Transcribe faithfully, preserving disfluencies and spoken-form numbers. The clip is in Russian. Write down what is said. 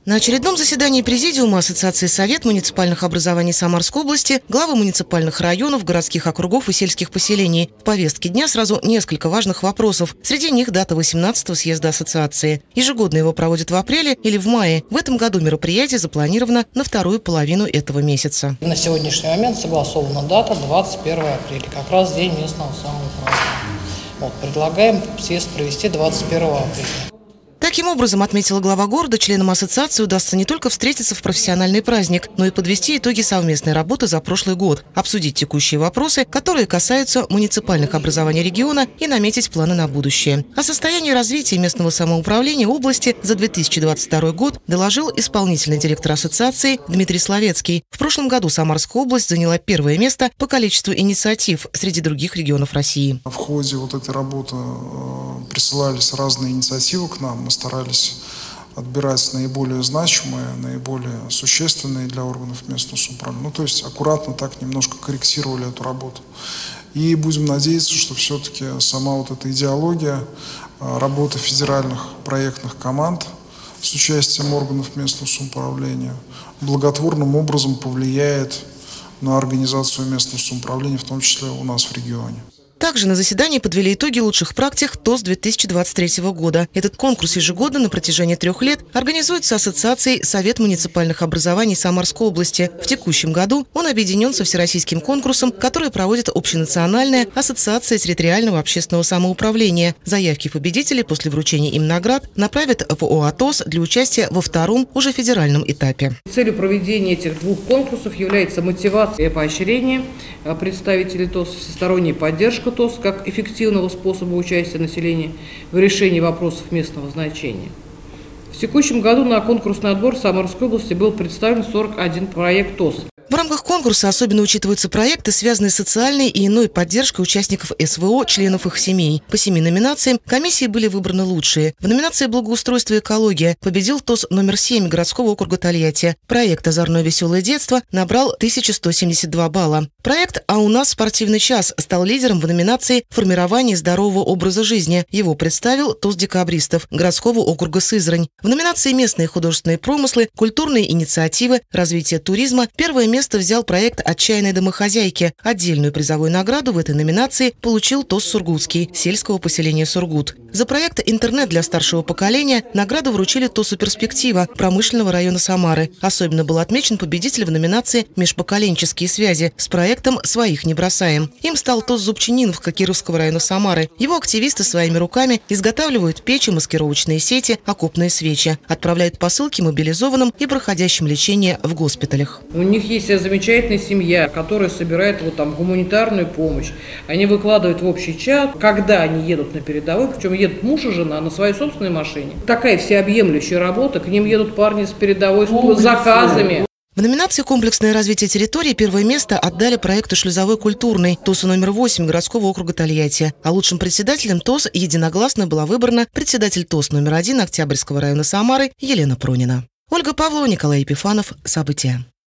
На очередном заседании Президиума Ассоциации Совет муниципальных образований Самарской области главы муниципальных районов, городских округов и сельских поселений. В повестке дня сразу несколько важных вопросов. Среди них дата восемнадцатого съезда Ассоциации. Ежегодно его проводят в апреле или в мае. В этом году мероприятие запланировано на вторую половину этого месяца. На сегодняшний момент согласована дата двадцать первого апреля, как раз день местного самоуправления. Вот, предлагаем съезд провести двадцать первого апреля. Таким образом, отметила глава города, членам ассоциации удастся не только встретиться в профессиональный праздник, но и подвести итоги совместной работы за прошлый год, обсудить текущие вопросы, которые касаются муниципальных образований региона, и наметить планы на будущее. О состоянии развития местного самоуправления области за две тысячи двадцать второй год доложил исполнительный директор ассоциации Дмитрий Словецкий. В прошлом году Самарская область заняла первое место по количеству инициатив среди других регионов России. В ходе вот этой работы присылались разные инициативы к нам. Мы старались отбирать наиболее значимые, наиболее существенные для органов местного самоуправления. Ну, то есть аккуратно так немножко корректировали эту работу. И будем надеяться, что все-таки сама вот эта идеология работы федеральных проектных команд с участием органов местного самоуправления благотворным образом повлияет на организацию местного самоуправления, в том числе у нас в регионе. Также на заседании подвели итоги лучших практик ТОС две тысячи двадцать третьего года. Этот конкурс ежегодно на протяжении трех лет организуется Ассоциацией Совет муниципальных образований Самарской области. В текущем году он объединен со всероссийским конкурсом, который проводит общенациональная ассоциация территориального общественного самоуправления. Заявки победителей после вручения им наград направят в ОАО ТОС для участия во втором, уже федеральном этапе. Целью проведения этих двух конкурсов является мотивация и поощрение представителей ТОС, всесторонняя поддержка ТОС как эффективного способа участия населения в решении вопросов местного значения. В текущем году на конкурсный отбор в Самарской области был представлен сорок один проект ТОС. В рамках конкурса особенно учитываются проекты, связанные с социальной и иной поддержкой участников СВО, членов их семей. По семи номинациям комиссии были выбраны лучшие. В номинации «Благоустройство и экология» победил ТОС номер семь городского округа Тольятти. Проект «Озорное веселое детство» набрал тысячу сто семьдесят два балла. Проект «А у нас спортивный час» стал лидером в номинации «Формирование здорового образа жизни». Его представил ТОС декабристов городского округа Сызрань. В номинации «Местные художественные промыслы», «Культурные инициативы», «Развитие туризма» первое место взял проект «Отчаянные домохозяйки». Отдельную призовую награду в этой номинации получил ТОС Сургутский сельского поселения Сургут. За проект «Интернет для старшего поколения» награду вручили ТОСу «Перспектива» промышленного района Самары. Особенно был отмечен победитель в номинации «Межпоколенческие связи» с проектом «Своих не бросаем». Им стал ТОС Зубчининовка Кировского района Самары. Его активисты своими руками изготавливают печи, маскировочные сети, окопные свечи. Отправляют посылки мобилизованным и проходящим лечение в госпиталях. У них есть замечательная семья, которая собирает вот там гуманитарную помощь. Они выкладывают в общий чат, когда они едут на передовой, причем едут муж и жена на своей собственной машине. Такая всеобъемлющая работа, к ним едут парни с передовой с заказами. В номинации «Комплексное развитие территории» первое место отдали проекту «Шлюзовой культурный» ТОСу номер восемь городского округа Тольятти. А лучшим председателем ТОС единогласно была выбрана председатель ТОС номер один Октябрьского района Самары Елена Пронина. Ольга Павлова, Николай Епифанов. События.